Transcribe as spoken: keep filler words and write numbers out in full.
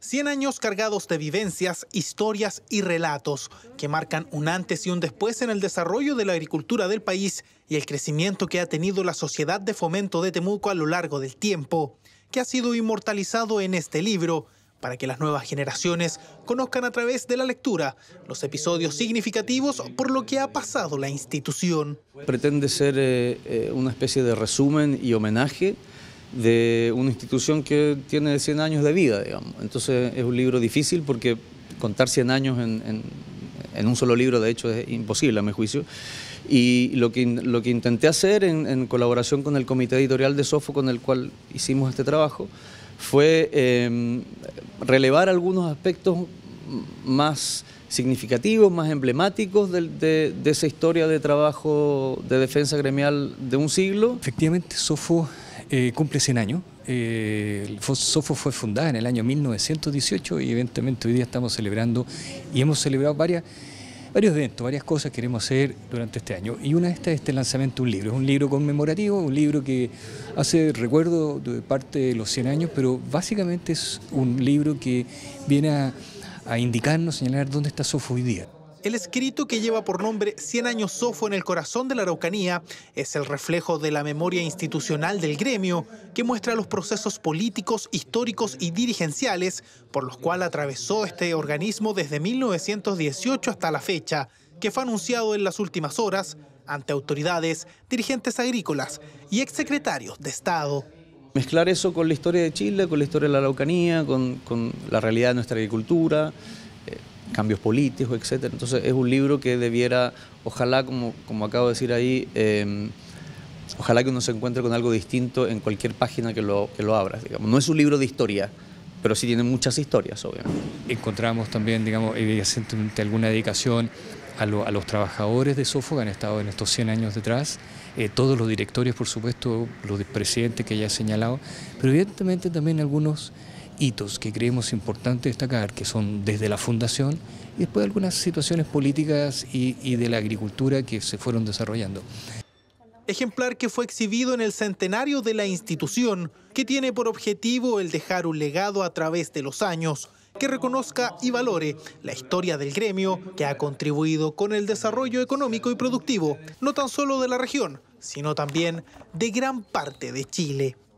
cien años cargados de vivencias, historias y relatos que marcan un antes y un después en el desarrollo de la agricultura del país y el crecimiento que ha tenido la Sociedad de Fomento de Temuco a lo largo del tiempo, que ha sido inmortalizado en este libro para que las nuevas generaciones conozcan a través de la lectura los episodios significativos por lo que ha pasado la institución. Pretende ser eh, eh, una especie de resumen y homenaje de una institución que tiene cien años de vida, digamos. Entonces es un libro difícil porque contar cien años en, en, en un solo libro de hecho es imposible a mi juicio. Y lo que, lo que intenté hacer en, en colaboración con el comité editorial de Sofo con el cual hicimos este trabajo fue eh, relevar algunos aspectos más significativos, más emblemáticos de, de, de esa historia de trabajo de defensa gremial de un siglo. Efectivamente, Sofo eh, cumple cien años. Eh, Sofo fue fundada en el año mil novecientos dieciocho y evidentemente hoy día estamos celebrando y hemos celebrado varias, varios eventos, varias cosas que queremos hacer durante este año. Y una de estas es este lanzamiento de un libro. Es un libro conmemorativo, un libro que hace recuerdo de parte de los cien años, pero básicamente es un libro que viene a, a indicarnos, señalar dónde está Sofo hoy día. El escrito, que lleva por nombre cien años Sofo en el corazón de la Araucanía, es el reflejo de la memoria institucional del gremio, que muestra los procesos políticos, históricos y dirigenciales por los cuales atravesó este organismo desde mil novecientos dieciocho hasta la fecha, que fue anunciado en las últimas horas ante autoridades, dirigentes agrícolas y exsecretarios de Estado. Mezclar eso con la historia de Chile, con la historia de la Araucanía, con, con la realidad de nuestra agricultura, eh, cambios políticos, etcétera. Entonces es un libro que debiera, ojalá, como, como acabo de decir ahí, eh, ojalá que uno se encuentre con algo distinto en cualquier página que lo, que lo abra. Digamos. No es un libro de historia, pero sí tiene muchas historias, obviamente. Encontramos también, digamos, evidentemente alguna dedicación a, lo, a los trabajadores de Sofo que han estado en estos cien años detrás, eh, todos los directores, por supuesto, los presidentes que ya he señalado, pero evidentemente también algunos hitos que creemos importante destacar, que son desde la fundación y después algunas situaciones políticas y, y de la agricultura que se fueron desarrollando. Ejemplar que fue exhibido en el centenario de la institución, que tiene por objetivo el dejar un legado a través de los años, que reconozca y valore la historia del gremio que ha contribuido con el desarrollo económico y productivo, no tan solo de la región, sino también de gran parte de Chile.